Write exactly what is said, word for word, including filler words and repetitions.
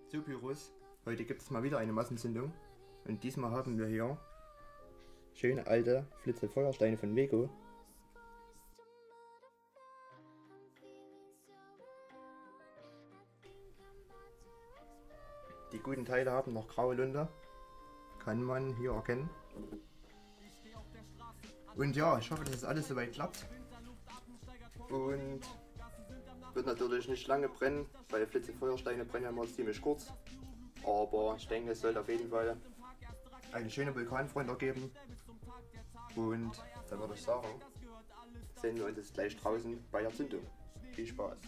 So Pyros, heute gibt es mal wieder eine Massenzündung und diesmal haben wir hier schöne alte Flitze-Feuersteine von Vego. Die guten Teile haben noch graue Lunte, kann man hier erkennen. Und ja, ich hoffe, dass es alles soweit klappt und wird natürlich nicht lange brennen, weil Flitze-Feuersteine brennen ja immer ziemlich kurz. Aber ich denke, es soll auf jeden Fall eine schöne Vulkanfront ergeben. Und dann würde ich sagen, sehen wir uns jetzt gleich draußen bei der Zündung. Viel Spaß!